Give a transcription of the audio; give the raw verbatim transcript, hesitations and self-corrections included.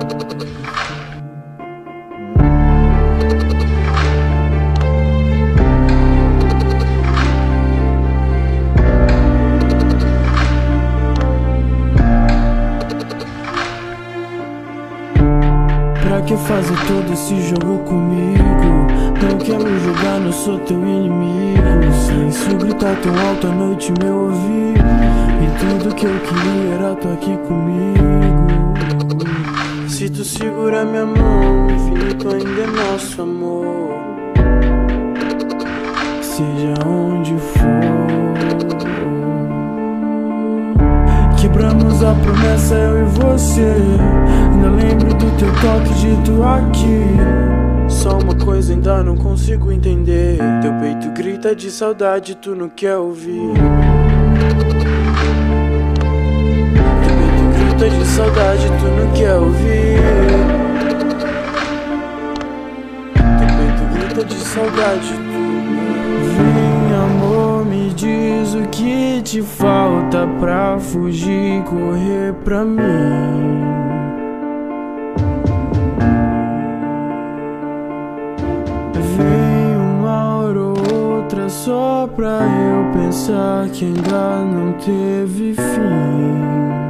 Pra que fazer todo esse jogo comigo? Não quero jogar, não sou teu inimigo. Silêncio grita tão alto à noite meu ouvido, e tudo que eu queria era tu aqui comigo. Se tu segura minha mão, infinito ainda é nosso amor. Seja onde for, quebramos a promessa, eu e você. Ainda lembro do teu toque dito aqui. Só uma coisa ainda não consigo entender: teu peito grita de saudade, tu não quer ouvir. Teu peito grita de saudade, tu não quer ouvir. Teu peito grita de saudade, tu não... Vem amor, me diz o que te falta pra fugir, correr pra mim. Vem uma hora ou outra só pra eu pensar que ainda não teve fim.